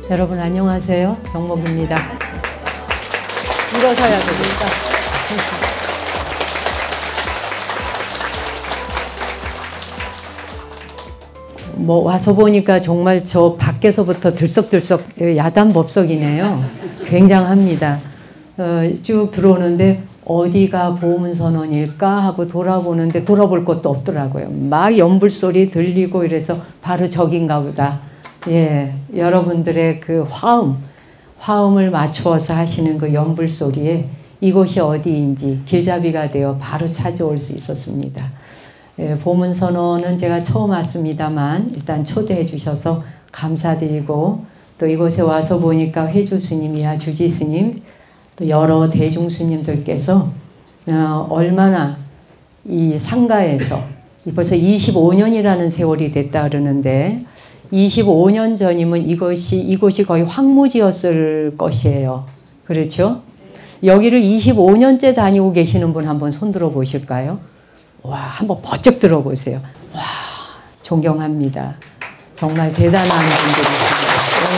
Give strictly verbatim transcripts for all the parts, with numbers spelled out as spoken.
여러분 안녕하세요. 정목입니다. 일어서야 되겠다. 뭐 와서 보니까 정말 저 밖에서부터 들썩들썩 야단법석이네요. 굉장합니다. 어, 쭉 들어오는데 어디가 보험선언일까 하고 돌아보는데 돌아볼 것도 없더라고요. 막 연불소리 들리고 이래서 바로 저긴가 보다. 예, 여러분들의 그 화음, 화음을 맞추어서 하시는 그 연불소리에 이곳이 어디인지 길잡이가 되어 바로 찾아올 수 있었습니다. 예, 보문선언은 제가 처음 왔습니다만 일단 초대해 주셔서 감사드리고 또 이곳에 와서 보니까 회주 스님이야 주지 스님 또 여러 대중 스님들께서 어, 얼마나 이 상가에서 벌써 이십오 년이라는 세월이 됐다 그러는데 이십오 년 전이면 이것이 이곳이 거의 황무지였을 것이에요. 그렇죠? 여기를 이십오 년째 다니고 계시는 분 한번 손들어 보실까요? 와, 한번 번쩍 들어보세요. 와, 존경합니다. 정말 대단한 분들이십니다.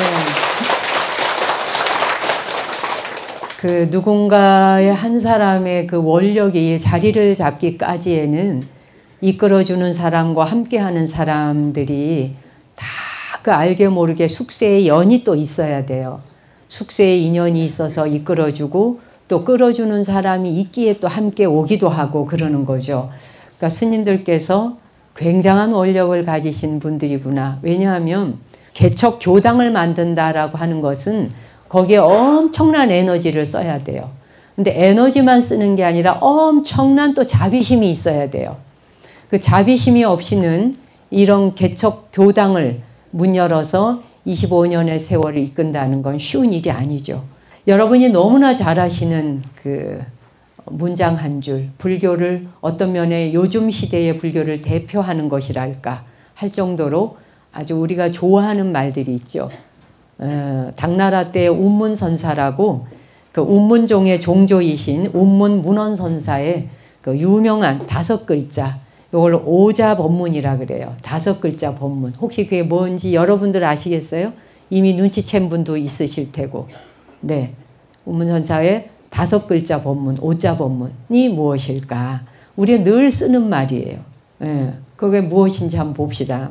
네. 그 누군가의 한 사람의 그 원력이 자리를 잡기까지에는 이끌어주는 사람과 함께하는 사람들이 다 그 알게 모르게 숙세의 연이 또 있어야 돼요. 숙세의 인연이 있어서 이끌어주고 또 끌어주는 사람이 있기에 또 함께 오기도 하고 그러는 거죠. 그러니까 스님들께서 굉장한 원력을 가지신 분들이구나. 왜냐하면 개척 교당을 만든다라고 하는 것은 거기에 엄청난 에너지를 써야 돼요. 근데 에너지만 쓰는 게 아니라 엄청난 또 자비심이 있어야 돼요. 그 자비심이 없이는 이런 개척 교당을 문 열어서 이십오 년의 세월을 이끈다는 건 쉬운 일이 아니죠. 여러분이 너무나 잘 아시는 그 문장 한 줄, 불교를 어떤 면에 요즘 시대의 불교를 대표하는 것이랄까 할 정도로 아주 우리가 좋아하는 말들이 있죠. 어, 당나라 때의 운문선사라고 그 운문종의 종조이신 운문문헌선사의 그 유명한 다섯 글자, 이걸 오자법문이라 그래요. 다섯 글자 법문. 혹시 그게 뭔지 여러분들 아시겠어요? 이미 눈치챈 분도 있으실 테고. 네, 운문선사의 다섯 글자 법문, 오자 법문이 무엇일까? 우리가 늘 쓰는 말이에요. 예, 그게 무엇인지 한번 봅시다.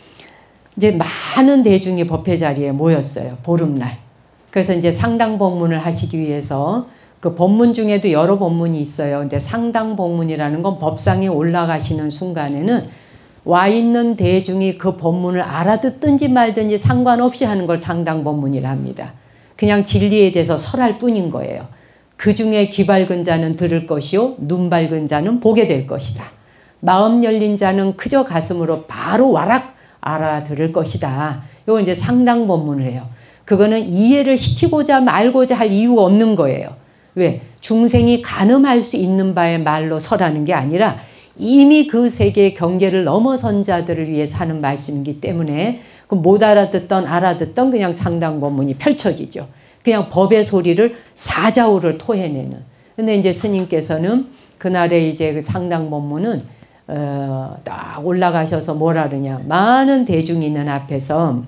이제 많은 대중이 법회 자리에 모였어요. 보름날. 그래서 이제 상당 법문을 하시기 위해서 그 법문 중에도 여러 법문이 있어요. 근데 상당 법문이라는 건 법상에 올라가시는 순간에는 와 있는 대중이 그 법문을 알아듣든지 말든지 상관없이 하는 걸 상당 법문이라 합니다. 그냥 진리에 대해서 설할 뿐인 거예요. 그 중에 귀 밝은 자는 들을 것이요 눈 밝은 자는 보게 될 것이다. 마음 열린 자는 그저 가슴으로 바로 와락 알아들을 것이다. 이거 이제 상당 법문을 해요. 그거는 이해를 시키고자 말고자 할 이유가 없는 거예요. 왜? 중생이 가늠할 수 있는 바의 말로 설하는 게 아니라 이미 그 세계의 경계를 넘어선 자들을 위해서 하는 말씀이기 때문에 못 알아듣던 알아듣던 그냥 상당 법문이 펼쳐지죠. 그냥 법의 소리를 사자우를 토해내는. 근데 이제 스님께서는 그날의 이제 그 상당 법문은 어, 딱 올라가셔서 뭐라 그러냐. 많은 대중이 있는 앞에서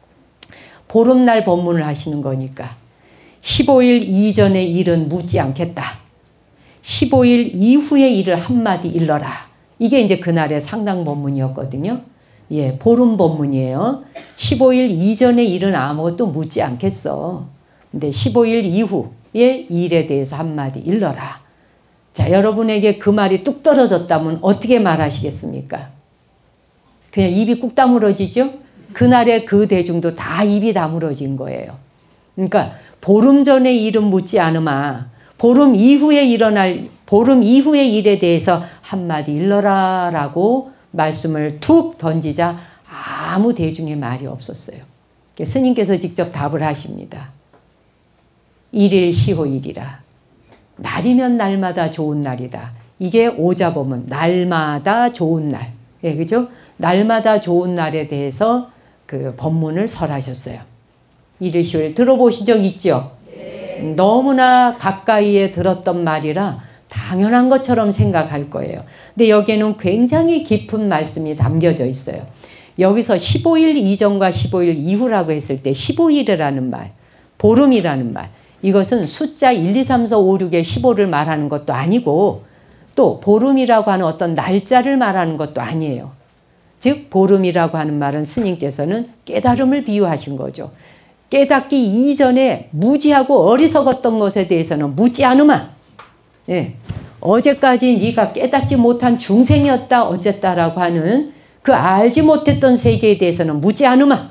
보름날 법문을 하시는 거니까 십오 일 이전의 일은 묻지 않겠다. 십오 일 이후의 일을 한마디 일러라. 이게 이제 그날의 상당 법문이었거든요. 예, 보름 법문이에요. 십오 일 이전의 일은 아무것도 묻지 않겠어. 근데 십오 일 이후의 일에 대해서 한마디 일러라. 자, 여러분에게 그 말이 뚝 떨어졌다면 어떻게 말하시겠습니까? 그냥 입이 꾹 다물어지죠? 그날의 그 대중도 다 입이 다물어진 거예요. 그러니까 보름 전의 일은 묻지 않으마. 보름 이후에 일어날, 보름 이후의 일에 대해서 한마디 일러라 라고 말씀을 툭 던지자 아무 대중의 말이 없었어요. 스님께서 직접 답을 하십니다. 일일 시호일이라. 날이면 날마다 좋은 날이다. 이게 오자법문. 날마다 좋은 날. 예, 그죠? 날마다 좋은 날에 대해서 그 법문을 설하셨어요. 일일 시호일 들어보신 적 있죠? 네. 너무나 가까이에 들었던 말이라 당연한 것처럼 생각할 거예요. 근데 여기에는 굉장히 깊은 말씀이 담겨져 있어요. 여기서 십오 일 이전과 십오 일 이후라고 했을 때 십오 일이라는 말, 보름이라는 말, 이것은 숫자 일, 이, 삼, 사, 오, 육의 십오를 말하는 것도 아니고 또 보름이라고 하는 어떤 날짜를 말하는 것도 아니에요. 즉 보름이라고 하는 말은 스님께서는 깨달음을 비유하신 거죠. 깨닫기 이전에 무지하고 어리석었던 것에 대해서는 묻지 않으마. 예. 어제까지 네가 깨닫지 못한 중생이었다 어쨌다라고 하는 그 알지 못했던 세계에 대해서는 묻지 않으마.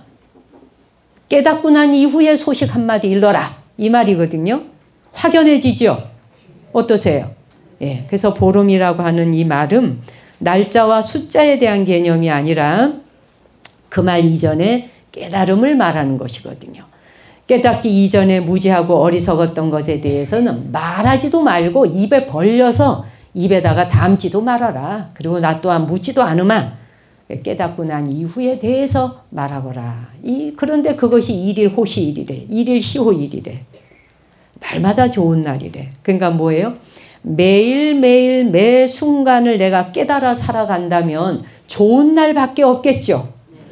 깨닫고 난 이후에 소식 한마디 일러라. 이 말이거든요. 확연해지죠. 어떠세요? 예. 그래서 보름이라고 하는 이 말은 날짜와 숫자에 대한 개념이 아니라 그 말 이전에 깨달음을 말하는 것이거든요. 깨닫기 이전에 무지하고 어리석었던 것에 대해서는 말하지도 말고 입에 벌려서 입에다가 담지도 말아라. 그리고 나 또한 묻지도 않으마. 깨닫고 난 이후에 대해서 말하거라. 이, 그런데 그것이 일일 호시일이래. 일일 시호일이래. 날마다 좋은 날이래. 그러니까 뭐예요? 매일매일 매 순간을 내가 깨달아 살아간다면 좋은 날밖에 없겠죠.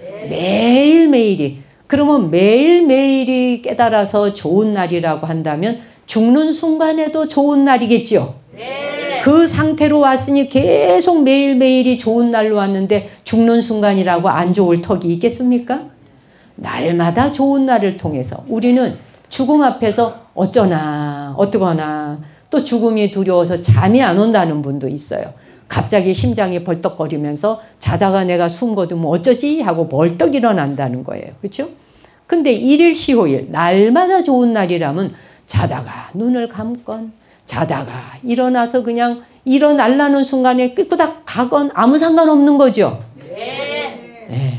매일매일이. 그러면 매일매일이 깨달아서 좋은 날이라고 한다면 죽는 순간에도 좋은 날이겠죠. 그 상태로 왔으니 계속 매일매일이 좋은 날로 왔는데 죽는 순간이라고 안 좋을 턱이 있겠습니까? 날마다 좋은 날을 통해서 우리는 죽음 앞에서 어쩌나 어떠거나 또 죽음이 두려워서 잠이 안 온다는 분도 있어요. 갑자기 심장이 벌떡거리면서 자다가 내가 숨 거두면 어쩌지 하고 벌떡 일어난다는 거예요. 그렇죠? 근데 일일 시호일 날마다 좋은 날이라면 자다가 눈을 감건 자다가 일어나서 그냥 일어나려는 순간에 끄끄닥 가건 아무 상관없는 거죠. 네. 네.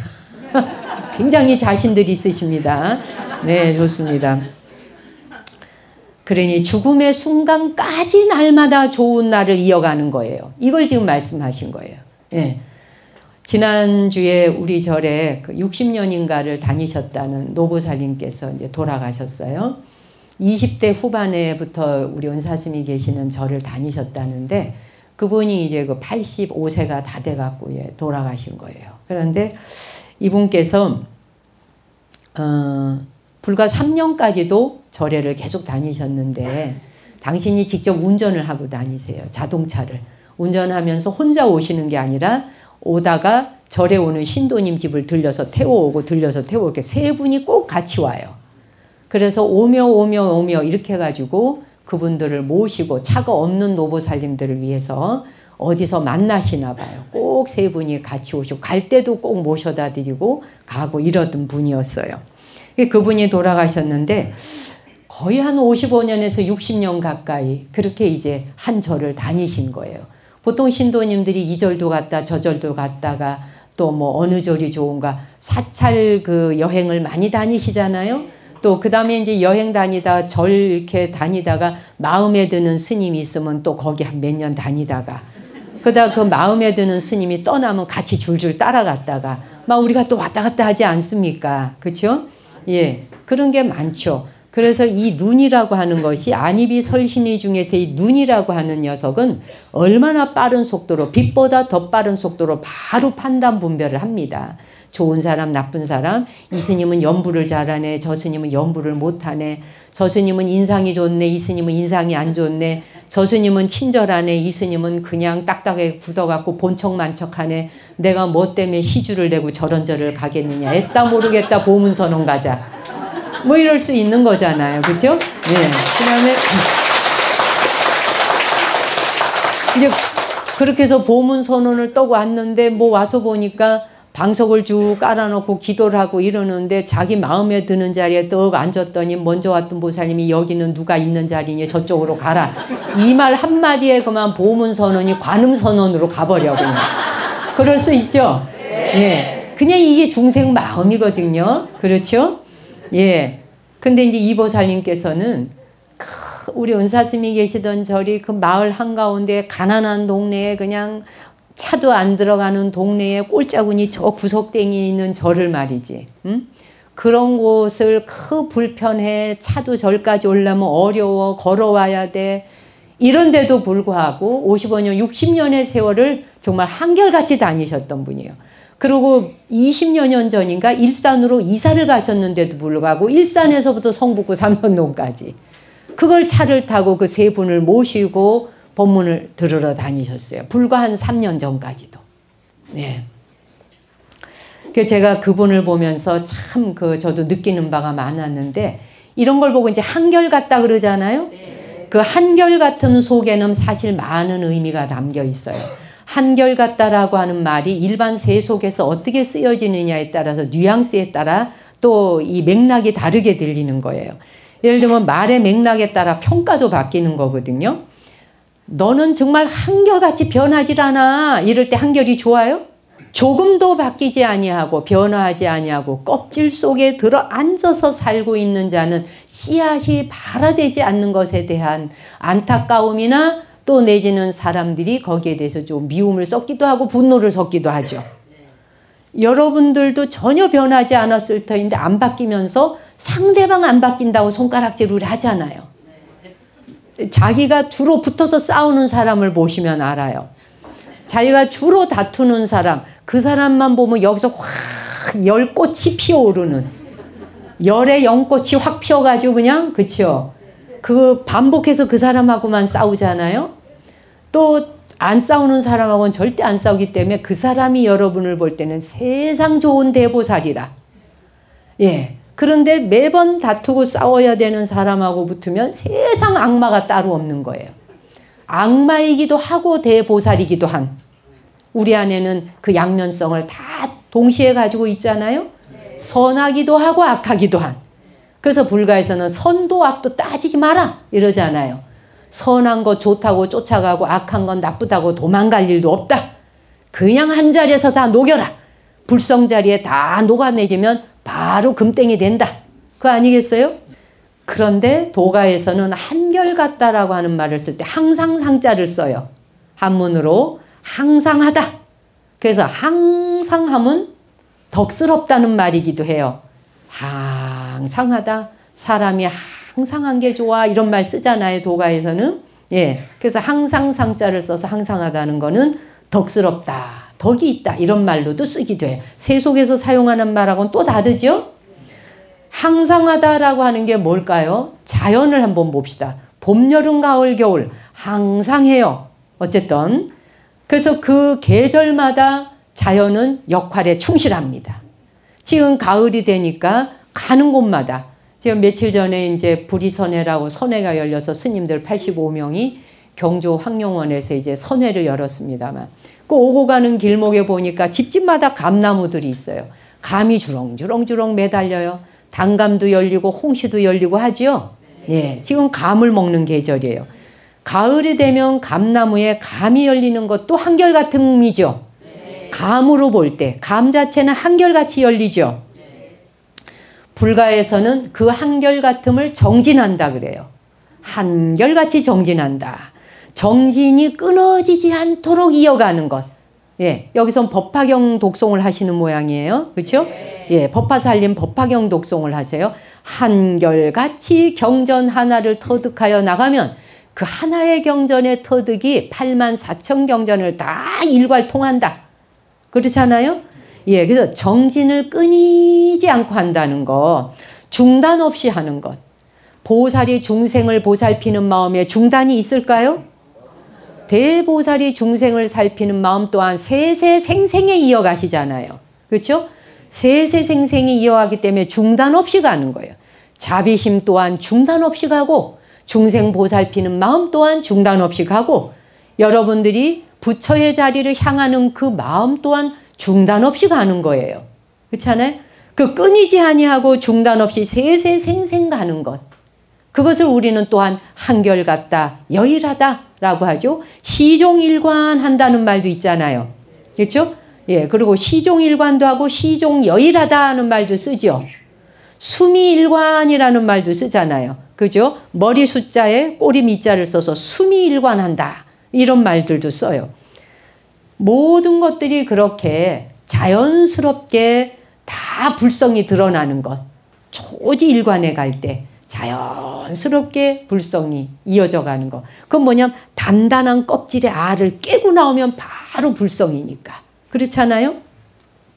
굉장히 자신들이 있으십니다. 네, 좋습니다. 그러니 죽음의 순간까지 날마다 좋은 날을 이어가는 거예요. 이걸 지금 말씀하신 거예요. 네. 지난주에 우리 절에 그 육십 년인가를 다니셨다는 노보살님께서 이제 돌아가셨어요. 이십 대 후반에부터 우리 은사스님이 계시는 절을 다니셨다는데 그분이 이제 그 팔십오 세가 다 돼갖고 예, 돌아가신 거예요. 그런데 이분께서 어, 불과 삼 년까지도 절에를 계속 다니셨는데 당신이 직접 운전을 하고 다니세요. 자동차를. 운전하면서 혼자 오시는 게 아니라 오다가 절에 오는 신도님 집을 들려서 태워오고 들려서 태워오고 이렇게 세 분이 꼭 같이 와요. 그래서 오며 오며 오며 이렇게 해가지고 그분들을 모시고 차가 없는 노보살님들을 위해서 어디서 만나시나 봐요. 꼭 세 분이 같이 오시고 갈 때도 꼭 모셔다 드리고 가고 이러던 분이었어요. 그분이 돌아가셨는데 거의 한 오십오 년에서 육십 년 가까이 그렇게 이제 한 절을 다니신 거예요. 보통 신도님들이 이 절도 갔다 저 절도 갔다가 또 뭐 어느 절이 좋은가 사찰 그 여행을 많이 다니시잖아요. 또 그 다음에 이제 여행 다니다 절 이렇게 다니다가 마음에 드는 스님이 있으면 또 거기 한 몇 년 다니다가 그러다 그 마음에 드는 스님이 떠나면 같이 줄줄 따라갔다가 막 우리가 또 왔다 갔다 하지 않습니까? 그렇죠? 예, 그런 게 많죠. 그래서 이 눈이라고 하는 것이 안입이 설신이 중에서 이 눈이라고 하는 녀석은 얼마나 빠른 속도로 빛보다 더 빠른 속도로 바로 판단 분별을 합니다. 좋은 사람 나쁜 사람 이 스님은 연부를 잘하네 저 스님은 연부를 못하네 저 스님은 인상이 좋네 이 스님은 인상이 안 좋네 저 스님은 친절하네 이 스님은 그냥 딱딱하게 굳어갖고 본척만척하네 내가 뭐 때문에 시주를 내고 저런 절을 가겠느냐 애따 모르겠다 보문선언 가자 뭐 이럴 수 있는 거잖아요. 그렇죠? 네. 그다음에 이제 그렇게 해서 보문선언을 떠고 왔는데 뭐 와서 보니까 방석을 쭉 깔아놓고 기도를 하고 이러는데 자기 마음에 드는 자리에 떡 앉았더니 먼저 왔던 보살님이 여기는 누가 있는 자리니 저쪽으로 가라. 이 말 한마디에 그만 보문선언이 관음선언으로 가버려 그냥. 그럴 수 있죠? 예. 그냥 이게 중생 마음이거든요. 그렇죠? 예. 근데 이제 이 보살님께서는 우리 은사스님이 계시던 절이 그 마을 한가운데 가난한 동네에 그냥 차도 안 들어가는 동네에 꼴짜군이 저 구석땡이 있는 절을 말이지. 응? 그런 곳을 크 불편해. 차도 절까지 오려면 어려워. 걸어와야 돼. 이런데도 불구하고 오십오 년, 육십 년의 세월을 정말 한결같이 다니셨던 분이에요. 그리고 이십여 년 전인가 일산으로 이사를 가셨는데도 불구하고 일산에서부터 성북구 삼선동까지 그걸 차를 타고 그 세 분을 모시고 법문을 들으러 다니셨어요. 불과 한 삼 년 전까지도. 네. 제가 그분을 보면서 참 그 저도 느끼는 바가 많았는데 이런 걸 보고 이제 한결같다 그러잖아요. 그 한결같음 속에는 사실 많은 의미가 담겨 있어요. 한결같다라고 하는 말이 일반 세속에서 어떻게 쓰여지느냐에 따라서 뉘앙스에 따라 또 이 맥락이 다르게 들리는 거예요. 예를 들면 말의 맥락에 따라 평가도 바뀌는 거거든요. 너는 정말 한결같이 변하질 않아. 이럴 때 한결이 좋아요? 조금도 바뀌지 아니하고 변화하지 아니하고 껍질 속에 들어 앉아서 살고 있는 자는 씨앗이 발화되지 않는 것에 대한 안타까움이나 또 내지는 사람들이 거기에 대해서 좀 미움을 섞기도 하고 분노를 섞기도 하죠. 여러분들도 전혀 변하지 않았을 터인데 안 바뀌면서 상대방 안 바뀐다고 손가락질을 하잖아요. 자기가 주로 붙어서 싸우는 사람을 보시면 알아요. 자기가 주로 다투는 사람, 그 사람만 보면 여기서 확 열꽃이 피어오르는, 열의 연꽃이 확 피어가지고 그냥, 그쵸? 그 반복해서 그 사람하고만 싸우잖아요. 또 안 싸우는 사람하고는 절대 안 싸우기 때문에 그 사람이 여러분을 볼 때는 세상 좋은 대보살이라. 예. 그런데 매번 다투고 싸워야 되는 사람하고 붙으면 세상 악마가 따로 없는 거예요. 악마이기도 하고 대보살이기도 한 우리 안에는 그 양면성을 다 동시에 가지고 있잖아요. 선하기도 하고 악하기도 한. 그래서 불가에서는 선도 악도 따지지 마라 이러잖아요. 선한 거 좋다고 쫓아가고 악한 건 나쁘다고 도망갈 일도 없다. 그냥 한 자리에서 다 녹여라. 불성자리에 다 녹아내리면 바로 금땡이 된다. 그거 아니겠어요? 그런데 도가에서는 한결같다라고 하는 말을 쓸 때 항상 상자를 써요. 한문으로 항상하다. 그래서 항상함은 덕스럽다는 말이기도 해요. 항상하다. 사람이 항상한 게 좋아 이런 말 쓰잖아요. 도가에서는. 예. 그래서 항상 상자를 써서 항상하다는 거는 덕스럽다. 덕이 있다. 이런 말로도 쓰기도 해요. 세속에서 사용하는 말하고는 또 다르죠? 항상하다라고 하는 게 뭘까요? 자연을 한번 봅시다. 봄, 여름, 가을, 겨울 항상해요. 어쨌든 그래서 그 계절마다 자연은 역할에 충실합니다. 지금 가을이 되니까 가는 곳마다 지금 며칠 전에 이제 불이선회라고 선회가 열려서 스님들 팔십오 명이 경주 황룡원에서 이제 선회를 열었습니다만 그 오고 가는 길목에 보니까 집집마다 감나무들이 있어요. 감이 주렁주렁주렁 매달려요. 단감도 열리고 홍시도 열리고 하지요. 예, 지금 감을 먹는 계절이에요. 가을이 되면 감나무에 감이 열리는 것도 한결같음이죠. 감으로 볼 때 감 자체는 한결같이 열리죠. 불가에서는 그 한결같음을 정진한다 그래요. 한결같이 정진한다. 정진이 끊어지지 않도록 이어가는 것. 예, 여기선 법화경 독송을 하시는 모양이에요. 그렇죠? 예, 법화살림 법화경 독송을 하세요. 한결같이 경전 하나를 터득하여 나가면 그 하나의 경전의 터득이 팔만 사천 경전을 다 일괄통한다. 그렇잖아요? 예, 그래서 정진을 끊이지 않고 한다는 거, 중단 없이 하는 것. 보살이 중생을 보살피는 마음에 중단이 있을까요? 대보살이 중생을 살피는 마음 또한 세세생생에 이어가시잖아요. 그렇죠? 세세생생이 이어가기 때문에 중단 없이 가는 거예요. 자비심 또한 중단 없이 가고 중생 보살피는 마음 또한 중단 없이 가고 여러분들이 부처의 자리를 향하는 그 마음 또한 중단 없이 가는 거예요. 그렇잖아요? 그 끊이지 아니하고 중단 없이 세세생생 가는 것. 그것을 우리는 또한 한결같다, 여일하다라고 하죠. 시종일관한다는 말도 있잖아요. 그렇죠? 예, 그리고 시종일관도 하고 시종여일하다는 말도 쓰죠. 수미일관이라는 말도 쓰잖아요. 그죠? 머리 숫자에 꼬리 밑자를 써서 수미일관한다. 이런 말들도 써요. 모든 것들이 그렇게 자연스럽게 다 불성이 드러나는 것. 초지일관에 갈 때 자연스럽게 불성이 이어져 가는 것. 그건 뭐냐면 단단한 껍질의 알을 깨고 나오면 바로 불성이니까. 그렇잖아요?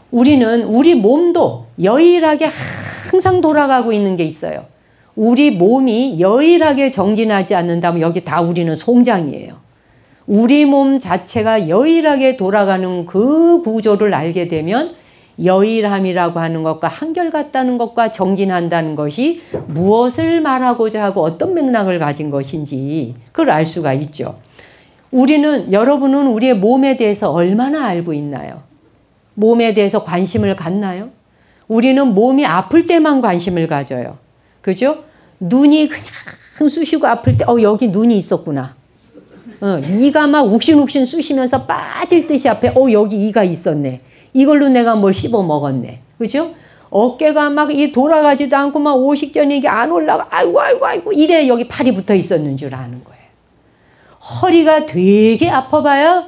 우리는 우리 몸도 여일하게 항상 돌아가고 있는 게 있어요. 우리 몸이 여일하게 정진하지 않는다면 여기 다 우리는 송장이에요. 우리 몸 자체가 여일하게 돌아가는 그 구조를 알게 되면 여일함이라고 하는 것과 한결같다는 것과 정진한다는 것이 무엇을 말하고자 하고 어떤 맥락을 가진 것인지 그걸 알 수가 있죠. 우리는, 여러분은 우리의 몸에 대해서 얼마나 알고 있나요? 몸에 대해서 관심을 갖나요? 우리는 몸이 아플 때만 관심을 가져요. 그죠? 눈이 그냥 쑤시고 아플 때, 어, 여기 눈이 있었구나. 어, 이가 막 욱신욱신 쑤시면서 빠질 듯이 앞에, 어, 여기 이가 있었네. 이걸로 내가 뭘 씹어 먹었네. 그죠? 어깨가 막 이 돌아가지도 않고 막 오십견이 이게 안 올라가. 아이고, 아이고, 아이고. 이래 여기 팔이 붙어 있었는 줄 아는 거예요. 허리가 되게 아파봐야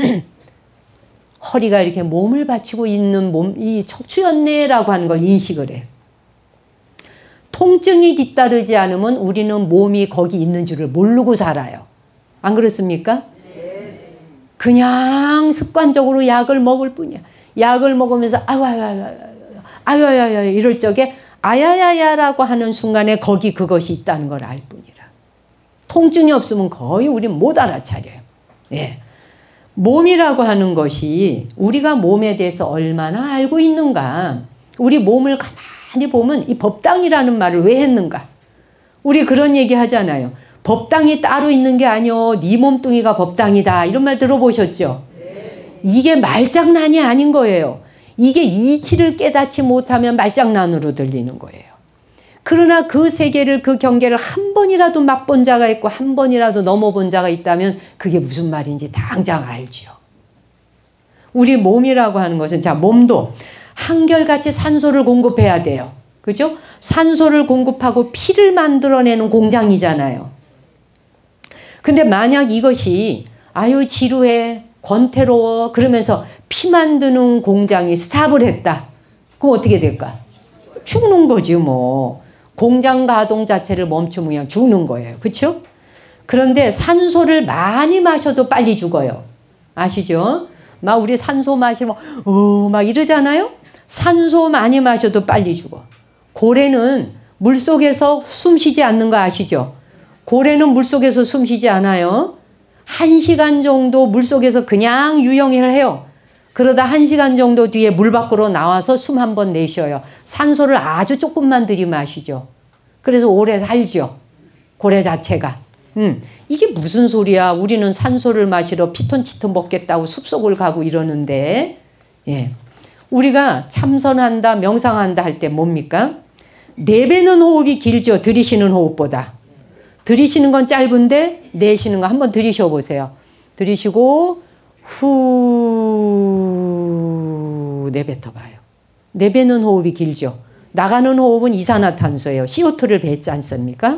허리가 이렇게 몸을 받치고 있는 몸, 이 척추였네라고 하는 걸 인식을 해요. 통증이 뒤따르지 않으면 우리는 몸이 거기 있는 줄을 모르고 살아요. 안 그렇습니까? 그냥 습관적으로 약을 먹을 뿐이야. 약을 먹으면서 아야야야 아야야야 이럴 적에 아야야야라고 하는 순간에 거기 그것이 있다는 걸 알 뿐이라. 통증이 없으면 거의 우린 못 알아차려요. 예. 몸이라고 하는 것이 우리가 몸에 대해서 얼마나 알고 있는가. 우리 몸을 가만히 보면 이 법당이라는 말을 왜 했는가. 우리 그런 얘기 하잖아요. 법당이 따로 있는 게 아니요. 네 몸뚱이가 법당이다. 이런 말 들어보셨죠? 이게 말장난이 아닌 거예요. 이게 이치를 깨닫지 못하면 말장난으로 들리는 거예요. 그러나 그 세계를, 그 경계를 한 번이라도 맛본 자가 있고 한 번이라도 넘어본 자가 있다면 그게 무슨 말인지 당장 알죠. 우리 몸이라고 하는 것은, 자, 몸도 한결같이 산소를 공급해야 돼요. 그죠? 산소를 공급하고 피를 만들어내는 공장이잖아요. 근데 만약 이것이 아유 지루해, 권태로워 그러면서 피 만드는 공장이 스탑을 했다. 그럼 어떻게 될까? 죽는 거지 뭐. 공장 가동 자체를 멈추면 그냥 죽는 거예요. 그렇죠? 그런데 산소를 많이 마셔도 빨리 죽어요. 아시죠? 막 우리 산소 마시면 어, 막 이러잖아요. 산소 많이 마셔도 빨리 죽어. 고래는 물속에서 숨 쉬지 않는 거 아시죠? 고래는 물속에서 숨 쉬지 않아요. 한 시간 정도 물속에서 그냥 유영을 해요. 그러다 한 시간 정도 뒤에 물 밖으로 나와서 숨 한 번 내쉬어요. 산소를 아주 조금만 들이마시죠. 그래서 오래 살죠. 고래 자체가. 음, 이게 무슨 소리야. 우리는 산소를 마시러 피톤치톤 먹겠다고 숲속을 가고 이러는데, 예. 우리가 참선한다, 명상한다 할 때 뭡니까? 내뱉는 호흡이 길죠. 들이쉬는 호흡보다. 들이쉬는 건 짧은데 내쉬는 거 한번 들이쉬어 보세요. 들이쉬고 후 내뱉어 봐요. 내뱉는 호흡이 길죠. 나가는 호흡은 이산화탄소예요. 씨오투를 뱉지 않습니까?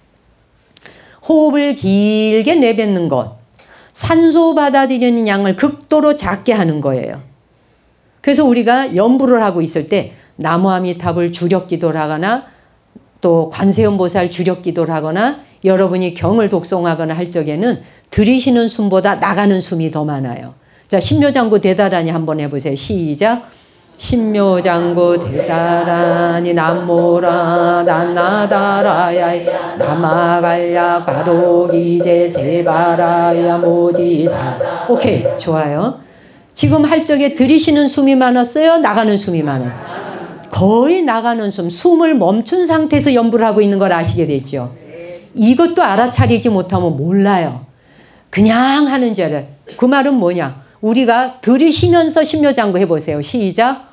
호흡을 길게 내뱉는 것. 산소 받아들이는 양을 극도로 작게 하는 거예요. 그래서 우리가 연부를 하고 있을 때 나무아미탑을 주력기도를 하거나 또 관세음보살 주력기도를 하거나 여러분이 경을 독송하거나 할 적에는 들이쉬는 숨보다 나가는 숨이 더 많아요. 자, 신묘장구 대다라니 한번 해보세요. 시작. 신묘장구 대다라니 남모라 난나다라야 남아갈야 바로기제 세바라야 모지사. 오케이, 좋아요. 지금 할 적에 들이쉬는 숨이 많았어요? 나가는 숨이 많았어요? 거의 나가는 숨, 숨을 멈춘 상태에서 연부를 하고 있는 걸 아시게 됐죠. 이것도 알아차리지 못하면 몰라요. 그냥 하는 줄 알아요. 그 말은 뭐냐? 우리가 들이쉬면서 신묘장구 해보세요. 시작.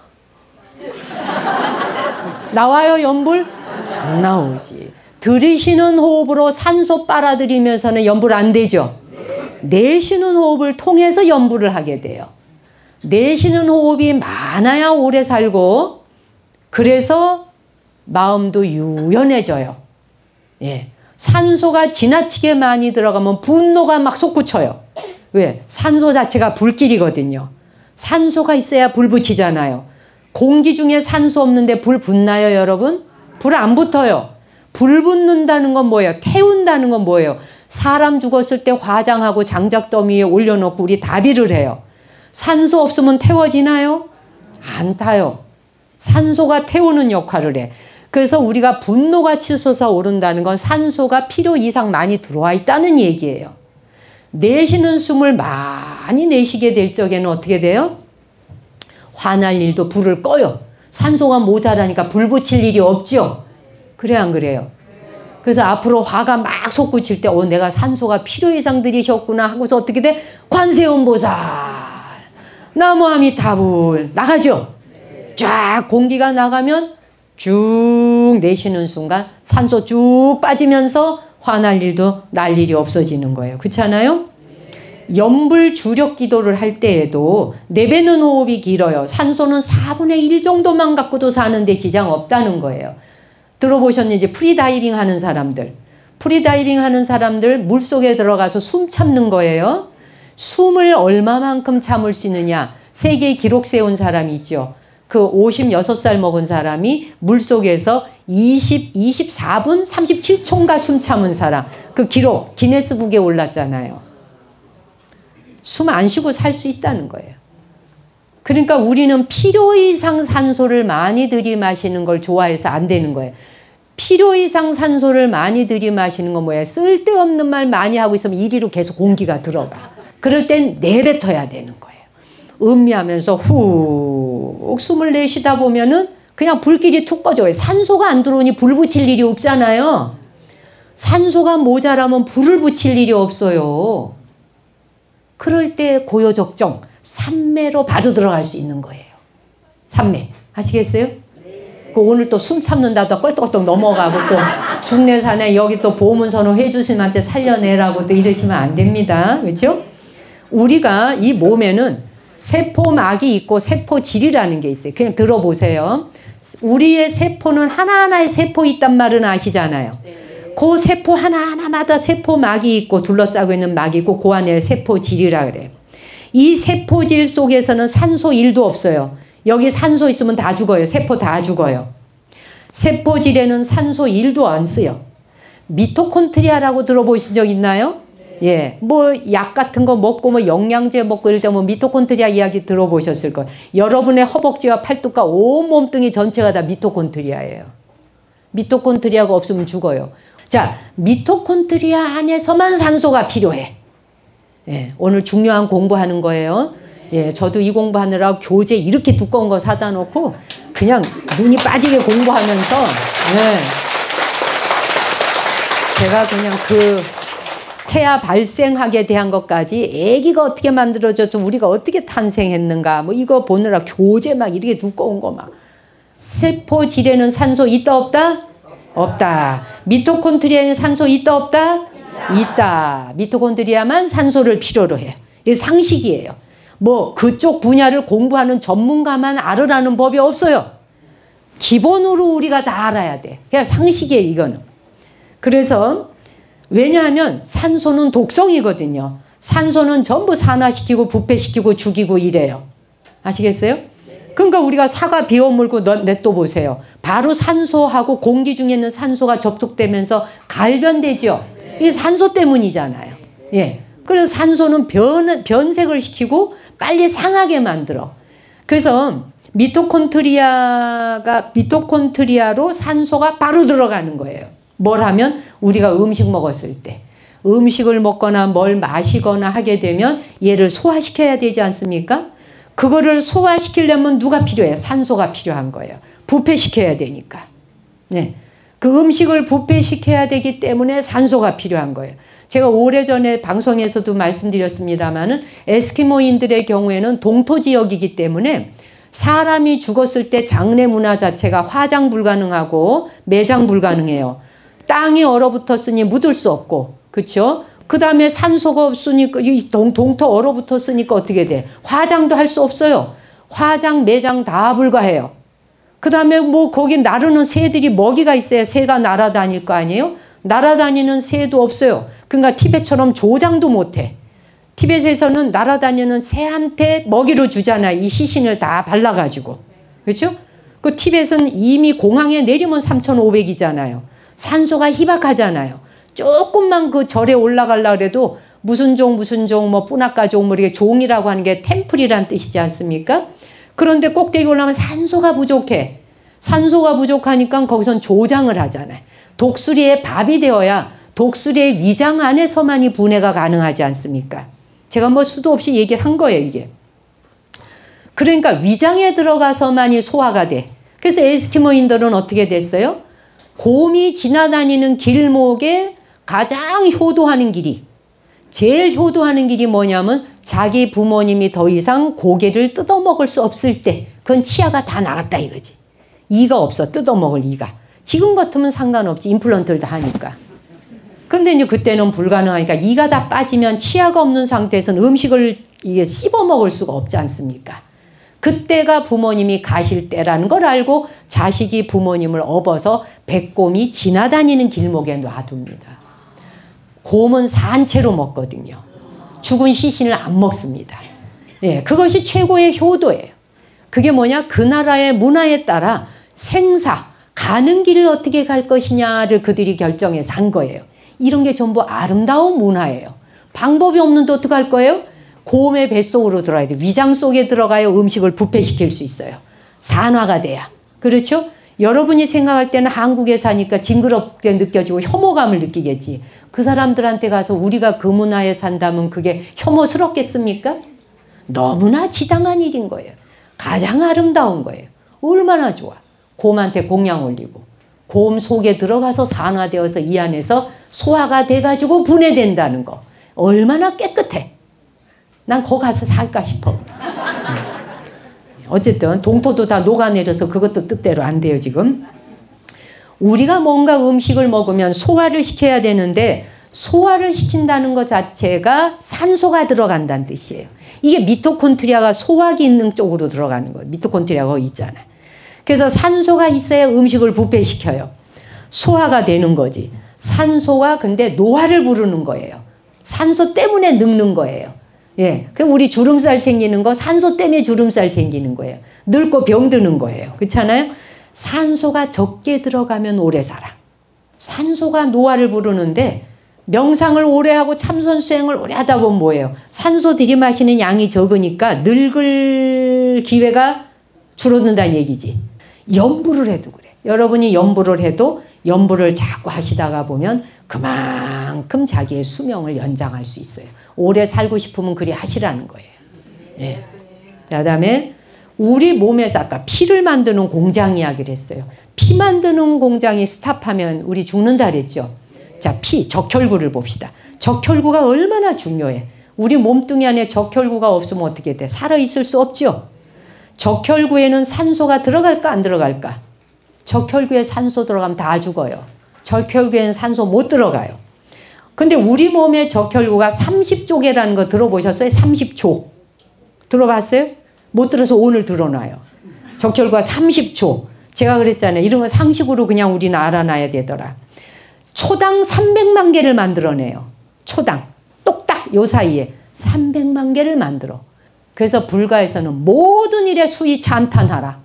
나와요, 연불? 안 나오지. 들이쉬는 호흡으로 산소 빨아들이면서는 연불 안 되죠. 내쉬는 호흡을 통해서 연불을 하게 돼요. 내쉬는 호흡이 많아야 오래 살고 그래서 마음도 유연해져요. 예. 산소가 지나치게 많이 들어가면 분노가 막 솟구쳐요. 왜? 산소 자체가 불길이거든요. 산소가 있어야 불 붙이잖아요. 공기 중에 산소 없는데 불 붙나요, 여러분? 불 안 붙어요. 불 붙는다는 건 뭐예요? 태운다는 건 뭐예요? 사람 죽었을 때 화장하고 장작더미 위에 올려놓고 우리 다비를 해요. 산소 없으면 태워지나요? 안 타요. 산소가 태우는 역할을 해. 그래서 우리가 분노가 치솟아 오른다는 건 산소가 필요 이상 많이 들어와 있다는 얘기예요. 내쉬는 숨을 많이 내쉬게 될 적에는 어떻게 돼요? 화날 일도 불을 꺼요. 산소가 모자라니까 불 붙일 일이 없죠. 그래 안 그래요? 그래서 앞으로 화가 막 솟구칠 때 어, 내가 산소가 필요 이상 들이셨구나 하고서 어떻게 돼? 관세음보살 나무아미타불 나가죠. 쫙 공기가 나가면 쭉 내쉬는 순간 산소 쭉 빠지면서 화날 일도 날 일이 없어지는 거예요. 그렇잖아요? 염불 주력 기도를 할 때에도 내뱉는 호흡이 길어요. 산소는 사분의 일 정도만 갖고도 사는데 지장 없다는 거예요. 들어보셨는지 프리다이빙 하는 사람들. 프리다이빙 하는 사람들 물속에 들어가서 숨 참는 거예요. 숨을 얼마만큼 참을 수 있느냐. 세계 기록 세운 사람이 있죠. 그 오십육 살 먹은 사람이 물속에서 이십, 이십사 분 삼십칠 초인가 숨 참은 사람. 그 기록 기네스북에 올랐잖아요. 숨 안 쉬고 살 수 있다는 거예요. 그러니까 우리는 필요 이상 산소를 많이 들이마시는 걸 좋아해서 안 되는 거예요. 필요 이상 산소를 많이 들이마시는 건 뭐예요? 쓸데없는 말 많이 하고 있으면 이리로 계속 공기가 들어가. 그럴 땐 내뱉어야 되는 거예요. 음미하면서 훅 숨을 내쉬다 보면은 그냥 불길이 툭 꺼져요. 산소가 안 들어오니 불 붙일 일이 없잖아요. 산소가 모자라면 불을 붙일 일이 없어요. 그럴 때 고요적정 삼매로 바로 들어갈 수 있는 거예요. 삼매 아시겠어요? 그 오늘 또 숨 참는다고 껄떡껄떡 넘어가고 또 중내산에 여기 또 보문선호 회주스님한테 살려내라고 또 이러시면 안 됩니다. 그렇죠? 우리가 이 몸에는 세포막이 있고 세포질이라는 게 있어요. 그냥 들어보세요. 우리의 세포는 하나하나의 세포 있단 말은 아시잖아요. 그 세포 하나하나마다 세포막이 있고 둘러싸고 있는 막이 있고 그 안에 세포질이라 그래요. 이 세포질 속에서는 산소 일도 없어요. 여기 산소 있으면 다 죽어요. 세포 다 죽어요. 세포질에는 산소 일도 안 써요. 미토콘드리아라고 들어보신 적 있나요? 예, 뭐 약 같은 거 먹고 뭐 영양제 먹고 이럴 때 뭐 미토콘드리아 이야기 들어보셨을 거예요. 여러분의 허벅지와 팔뚝과 온 몸뚱이 전체가 다 미토콘드리아예요. 미토콘드리아가 없으면 죽어요. 자, 미토콘드리아 안에서만 산소가 필요해. 예, 오늘 중요한 공부하는 거예요. 예, 저도 이 공부하느라 교재 이렇게 두꺼운 거 사다 놓고 그냥 눈이 빠지게 공부하면서 예, 제가 그냥 그 태아 발생학에 대한 것까지 아기가 어떻게 만들어져서 우리가 어떻게 탄생했는가 뭐 이거 보느라 교재 막 이렇게 두꺼운 거 막. 세포질에는 산소 있다 없다? 없다. 미토콘드리아에는 산소 있다 없다? 있다. 있다. 미토콘드리아만 산소를 필요로 해. 이게 상식이에요. 뭐 그쪽 분야를 공부하는 전문가만 알으라는 법이 없어요. 기본으로 우리가 다 알아야 돼. 그냥 상식이에요 이거는. 그래서 왜냐하면 산소는 독성이거든요. 산소는 전부 산화시키고 부패시키고 죽이고 이래요. 아시겠어요? 그러니까 우리가 사과 비워 물고 냅둬 바로 산소하고 공기 중에 있는 산소가 접촉되면서 갈변되죠. 이게 산소 때문이잖아요. 예. 그래서 산소는 변, 변색을 시키고 빨리 상하게 만들어. 그래서 미토콘드리아가 미토콘드리아로 산소가 바로 들어가는 거예요. 뭘 하면 우리가 음식 먹었을 때 음식을 먹거나 뭘 마시거나 하게 되면 얘를 소화시켜야 되지 않습니까? 그거를 소화시키려면 누가 필요해요? 산소가 필요한 거예요. 부패시켜야 되니까. 네. 그 음식을 부패시켜야 되기 때문에 산소가 필요한 거예요. 제가 오래전에 방송에서도 말씀드렸습니다마는 에스키모인들의 경우에는 동토 지역이기 때문에 사람이 죽었을 때 장례 문화 자체가 화장 불가능하고 매장 불가능해요. 땅이 얼어붙었으니 묻을 수 없고, 그렇죠? 그 다음에 산소가 없으니까 이 동, 동토 얼어붙었으니까 어떻게 돼? 화장도 할 수 없어요. 화장, 매장 다 불가해요. 그 다음에 뭐 거기 나르는 새들이 먹이가 있어야 새가 날아다닐 거 아니에요? 날아다니는 새도 없어요. 그러니까 티벳처럼 조장도 못해. 티벳에서는 날아다니는 새한테 먹이로 주잖아요. 이 시신을 다 발라가지고. 그렇죠? 그 티벳은 이미 공항에 내리면 삼천오백이잖아요. 산소가 희박하잖아요. 조금만 그 절에 올라가려고 해도 무슨 종 무슨 종 뭐 뿌나까 종 뭐 이렇게 종이라고 하는 게 템플이란 뜻이지 않습니까? 그런데 꼭대기 올라가면 산소가 부족해. 산소가 부족하니까 거기선 조장을 하잖아요. 독수리의 밥이 되어야 독수리의 위장 안에서만이 분해가 가능하지 않습니까? 제가 뭐 수도 없이 얘기를 한 거예요, 이게. 그러니까 위장에 들어가서만이 소화가 돼. 그래서 에스키모인들은 어떻게 됐어요? 곰이 지나다니는 길목에 가장 효도하는 길이, 제일 효도하는 길이 뭐냐면 자기 부모님이 더 이상 고개를 뜯어먹을 수 없을 때, 그건 치아가 다 나갔다 이거지. 이가 없어, 뜯어먹을 이가. 지금 같으면 상관없지, 임플란트를 다 하니까. 근데 이제 그때는 불가능하니까 이가 다 빠지면 치아가 없는 상태에서는 음식을 이게 씹어 먹을 수가 없지 않습니까? 그때가 부모님이 가실 때라는 걸 알고 자식이 부모님을 업어서 백곰이 지나다니는 길목에 놔둡니다. 곰은 산채로 먹거든요. 죽은 시신을 안 먹습니다. 예, 그것이 최고의 효도예요. 그게 뭐냐? 그 나라의 문화에 따라 생사, 가는 길을 어떻게 갈 것이냐를 그들이 결정해서 한 거예요. 이런 게 전부 아름다운 문화예요. 방법이 없는데 어떡할 거예요? 곰의 뱃속으로 들어가야 돼. 위장 속에 들어가야 음식을 부패시킬 수 있어요. 산화가 돼야. 그렇죠? 여러분이 생각할 때는 한국에 사니까 징그럽게 느껴지고 혐오감을 느끼겠지. 그 사람들한테 가서 우리가 그 문화에 산다면 그게 혐오스럽겠습니까? 너무나 지당한 일인 거예요. 가장 아름다운 거예요. 얼마나 좋아. 곰한테 공양 올리고 곰 속에 들어가서 산화되어서 이 안에서 소화가 돼가지고 분해된다는 거. 얼마나 깨끗해. 난 거기 가서 살까 싶어. 어쨌든 동토도 다 녹아내려서 그것도 뜻대로 안 돼요 지금. 우리가 뭔가 음식을 먹으면 소화를 시켜야 되는데 소화를 시킨다는 것 자체가 산소가 들어간다는 뜻이에요. 이게 미토콘드리아가 소화 기능 쪽으로 들어가는 거예요. 미토콘드리아가 거기 있잖아요. 그래서 산소가 있어야 음식을 부패시켜요. 소화가 되는 거지. 산소가 근데 노화를 부르는 거예요. 산소 때문에 늙는 거예요. 예, 그럼 우리 주름살 생기는 거 산소 때문에 주름살 생기는 거예요. 늙고 병드는 거예요. 그렇잖아요? 산소가 적게 들어가면 오래 살아. 산소가 노화를 부르는데 명상을 오래 하고 참선 수행을 오래 하다 보면 뭐예요? 산소 들이마시는 양이 적으니까 늙을 기회가 줄어든다는 얘기지. 염불을 해도 그래. 여러분이 염불을 해도 염불을 자꾸 하시다가 보면 그만큼 자기의 수명을 연장할 수 있어요. 오래 살고 싶으면 그리 하시라는 거예요. 예. 그 다음에 우리 몸에서 아까 피를 만드는 공장 이야기를 했어요. 피 만드는 공장이 스탑하면 우리 죽는다 그랬죠. 자, 피, 적혈구를 봅시다. 적혈구가 얼마나 중요해. 우리 몸뚱이 안에 적혈구가 없으면 어떻게 돼? 살아있을 수 없죠. 적혈구에는 산소가 들어갈까 안 들어갈까? 적혈구에 산소 들어가면 다 죽어요. 적혈구에는 산소 못 들어가요. 근데 우리 몸의 적혈구가 삼십 조개라는 거 들어보셨어요? 삼십 조. 들어봤어요? 못 들어서 오늘 들어놔요. 적혈구가 삼십 조. 제가 그랬잖아요. 이런 거 상식으로 그냥 우리는 알아놔야 되더라. 초당 삼백만 개를 만들어내요. 초당. 똑딱 요 사이에 삼백만 개를 만들어. 그래서 불가에서는 모든 일에 수위 찬탄하라.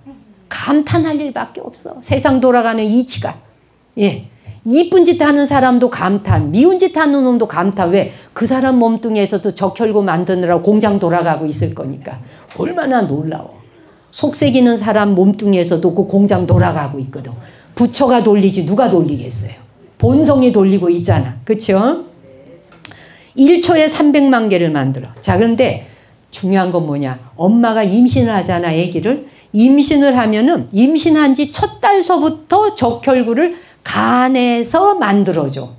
감탄할 일밖에 없어. 세상 돌아가는 이치가. 예. 이쁜 짓 하는 사람도 감탄, 미운 짓 하는 놈도 감탄. 왜? 그 사람 몸뚱이에서도 적혈구 만드느라고 공장 돌아가고 있을 거니까. 얼마나 놀라워. 속색이는 사람 몸뚱이에서도 그 공장 돌아가고 있거든. 부처가 돌리지 누가 돌리겠어요. 본성이 돌리고 있잖아. 그렇죠? 일 초에 삼백만 개를 만들어. 자, 그런데 중요한 건 뭐냐? 엄마가 임신을 하잖아, 아기를. 임신을 하면은 임신한 지 첫 달서부터 적혈구를 간에서 만들어줘.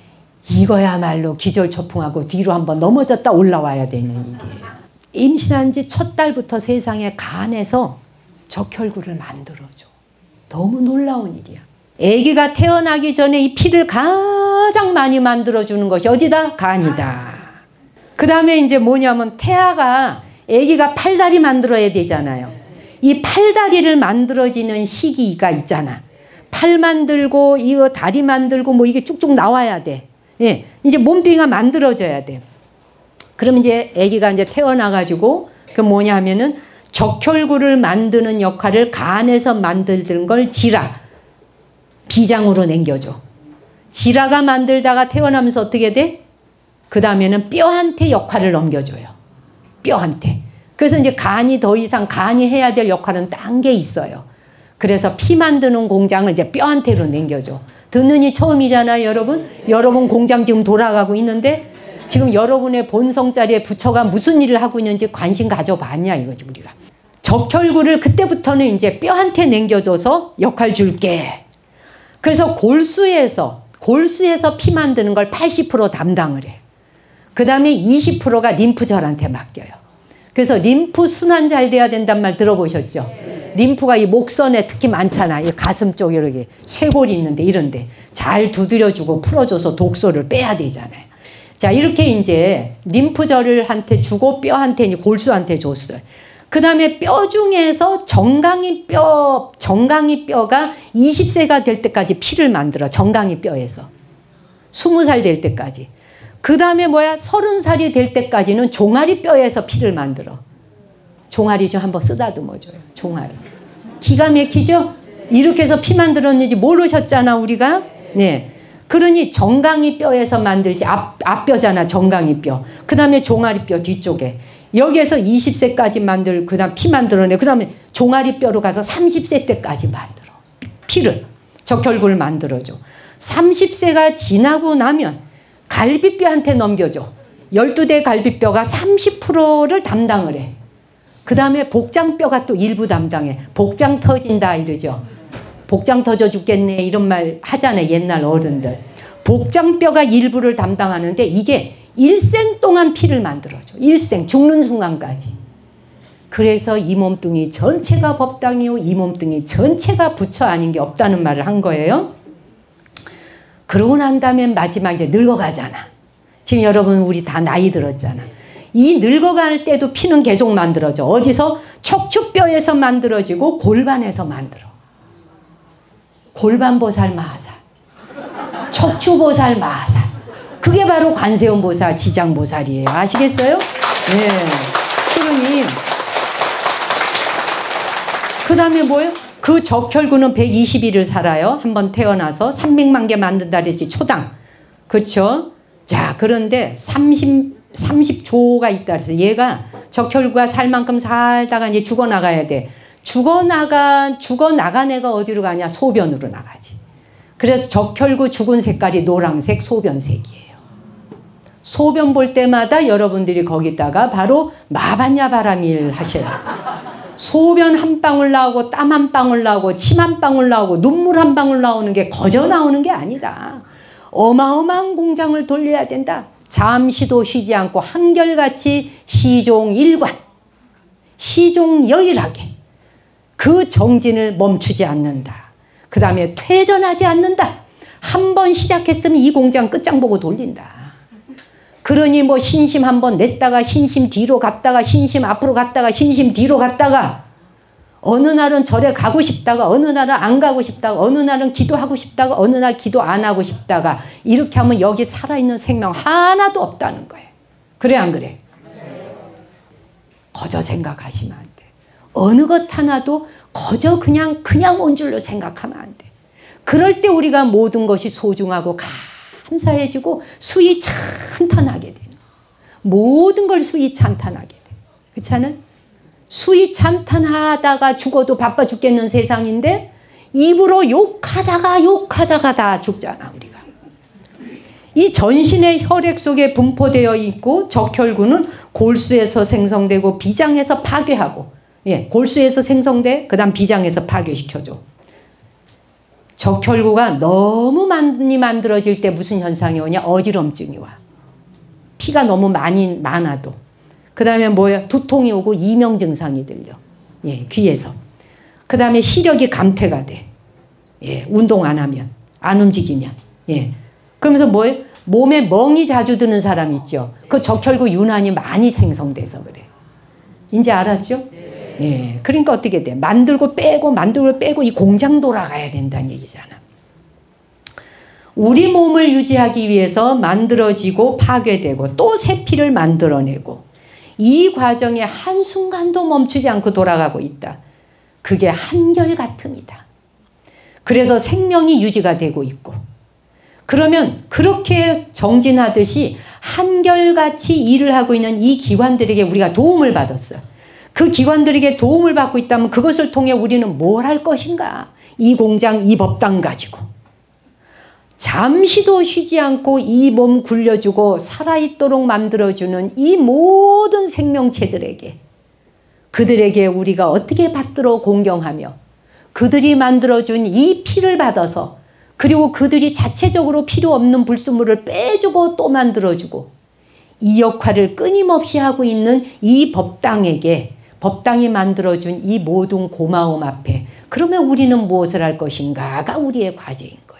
이거야말로 기절초풍하고 뒤로 한번 넘어졌다 올라와야 되는 일이에요. 임신한 지 첫 달부터 세상에 간에서 적혈구를 만들어줘. 너무 놀라운 일이야. 아기가 태어나기 전에 이 피를 가장 많이 만들어주는 것이 어디다? 간이다. 그 다음에 이제 뭐냐면 태아가 아기가 팔다리 만들어야 되잖아요. 이 팔다리를 만들어지는 시기가 있잖아. 팔 만들고 이거 다리 만들고 뭐 이게 쭉쭉 나와야 돼. 예, 이제 몸뚱이가 만들어져야 돼. 그럼 이제 아기가 이제 태어나가지고 그 뭐냐면은 적혈구를 만드는 역할을 간에서 만들던 걸 지라 비장으로 남겨줘. 지라가 만들다가 태어나면서 어떻게 돼? 그 다음에는 뼈한테 역할을 넘겨줘요. 뼈한테. 그래서 이제 간이 더 이상 간이 해야 될 역할은 딴 게 있어요. 그래서 피 만드는 공장을 이제 뼈한테로 남겨줘. 듣는이 처음이잖아요, 여러분. 여러분 공장 지금 돌아가고 있는데 지금 여러분의 본성 자리에 부처가 무슨 일을 하고 있는지 관심 가져봤냐 이거지 우리가. 적혈구를 그때부터는 이제 뼈한테 남겨줘서 역할 줄게. 그래서 골수에서 골수에서 피 만드는 걸 팔십 퍼센트 담당을 해. 그 다음에 이십 퍼센트가 림프절한테 맡겨요. 그래서 림프 순환 잘 돼야 된단 말 들어보셨죠? 림프가 이 목선에 특히 많잖아. 이 가슴 쪽에 이렇게 쇄골이 있는데 이런데 잘 두드려주고 풀어줘서 독소를 빼야 되잖아요. 자, 이렇게 이제 림프절을 한테 주고 뼈한테 골수한테 줬어요. 그 다음에 뼈 중에서 정강이 뼈, 정강이 뼈가 이십 세가 될 때까지 피를 만들어. 정강이 뼈에서. 스무 살 될 때까지. 그 다음에 뭐야? 서른 살이 될 때까지는 종아리 뼈에서 피를 만들어. 종아리 좀 한번 쓰다듬어줘요. 종아리. 기가 막히죠? 이렇게 해서 피 만들었는지 모르셨잖아, 우리가? 네. 그러니 정강이 뼈에서 만들지. 앞, 앞뼈잖아, 정강이 뼈. 그 다음에 종아리 뼈 뒤쪽에. 여기에서 이십 세까지 만들, 그 다음 피 만들어내. 그 다음에 종아리 뼈로 가서 삼십 세 때까지 만들어. 피를. 적혈구를 만들어줘. 삼십 세가 지나고 나면 갈비뼈한테 넘겨줘. 열두 대 갈비뼈가 삼십 퍼센트를 담당을 해. 그 다음에 복장뼈가 또 일부 담당해. 복장 터진다 이러죠. 복장 터져 죽겠네 이런 말 하잖아요. 옛날 어른들. 복장뼈가 일부를 담당하는데 이게 일생 동안 피를 만들어줘. 일생 죽는 순간까지. 그래서 이 몸뚱이 전체가 법당이요. 이 몸뚱이 전체가 부처 아닌 게 없다는 말을 한 거예요. 그러고 난 다음에 마지막에 늙어가잖아. 지금 여러분 우리 다 나이 들었잖아. 이 늙어갈 때도 피는 계속 만들어져. 어디서? 척추뼈에서 만들어지고 골반에서 만들어. 골반보살 마하살. 척추보살 마하살. 그게 바로 관세음보살 지장보살이에요. 아시겠어요? 네. 그러니 그 다음에 뭐예요? 그 적혈구는 백이십 일을 살아요. 한번 태어나서 삼백만 개 만든다 그랬지. 초당. 그렇죠? 자, 그런데 삼십, 삼십 조가 있다 그래서 얘가 적혈구가 살 만큼 살다가 이제 죽어나가야 돼. 죽어나가, 죽어나간 애가 어디로 가냐? 소변으로 나가지. 그래서 적혈구 죽은 색깔이 노란색 소변색이에요. 소변 볼 때마다 여러분들이 거기다가 바로 마반야 바람일 하셔야 돼요. 소변 한 방울 나오고 땀 한 방울 나오고 침 한 방울 나오고 눈물 한 방울 나오는 게 거저 나오는 게 아니다. 어마어마한 공장을 돌려야 된다. 잠시도 쉬지 않고 한결같이 시종일관, 시종여일하게 그 정진을 멈추지 않는다. 그 다음에 퇴전하지 않는다. 한 번 시작했으면 이 공장 끝장 보고 돌린다. 그러니 뭐 신심 한번 냈다가 신심 뒤로 갔다가 신심 앞으로 갔다가 신심 뒤로 갔다가 어느 날은 절에 가고 싶다가 어느 날은 안 가고 싶다가 어느 날은 기도하고 싶다가 어느 날 기도 안 하고 싶다가 이렇게 하면 여기 살아있는 생명 하나도 없다는 거예요. 그래 안 그래? 거저 생각하시면 안 돼. 어느 것 하나도 거저 그냥 그냥 온 줄로 생각하면 안 돼. 그럴 때 우리가 모든 것이 소중하고 감사해지고 수위 찬탄하게 되는 모든 걸 수위 찬탄하게 돼. 그렇지 않아? 수위 찬탄하다가 죽어도 바빠 죽겠는 세상인데 입으로 욕하다가 욕하다가 다 죽잖아 우리가. 이 전신의 혈액 속에 분포되어 있고 적혈구는 골수에서 생성되고 비장에서 파괴하고 예, 골수에서 생성돼 그 다음 비장에서 파괴시켜줘. 적혈구가 너무 많이 만들어질 때 무슨 현상이 오냐? 어지럼증이 와. 피가 너무 많이 많아도. 그 다음에 뭐야? 두통이 오고 이명 증상이 들려. 예, 귀에서. 그 다음에 시력이 감퇴가 돼. 예, 운동 안 하면, 안 움직이면. 예. 그러면서 뭐예요? 몸에 멍이 자주 드는 사람 있죠. 그 적혈구 유난히 많이 생성돼서 그래. 이제 알았죠? 예, 그러니까 어떻게 돼? 만들고 빼고 만들고 빼고 이 공장 돌아가야 된다는 얘기잖아. 우리 몸을 유지하기 위해서 만들어지고 파괴되고 또 새 피를 만들어내고 이 과정에 한순간도 멈추지 않고 돌아가고 있다. 그게 한결같음이다. 그래서 생명이 유지가 되고 있고 그러면 그렇게 정진하듯이 한결같이 일을 하고 있는 이 기관들에게 우리가 도움을 받았어요. 그 기관들에게 도움을 받고 있다면 그것을 통해 우리는 뭘 할 것인가? 이 공장, 이 법당 가지고 잠시도 쉬지 않고 이 몸 굴려주고 살아있도록 만들어주는 이 모든 생명체들에게, 그들에게 우리가 어떻게 받들어 공경하며 그들이 만들어준 이 피를 받아서, 그리고 그들이 자체적으로 필요 없는 불순물을 빼주고 또 만들어주고, 이 역할을 끊임없이 하고 있는 이 법당에게, 법당이 만들어준 이 모든 고마움 앞에 그러면 우리는 무엇을 할 것인가가 우리의 과제인 거예요.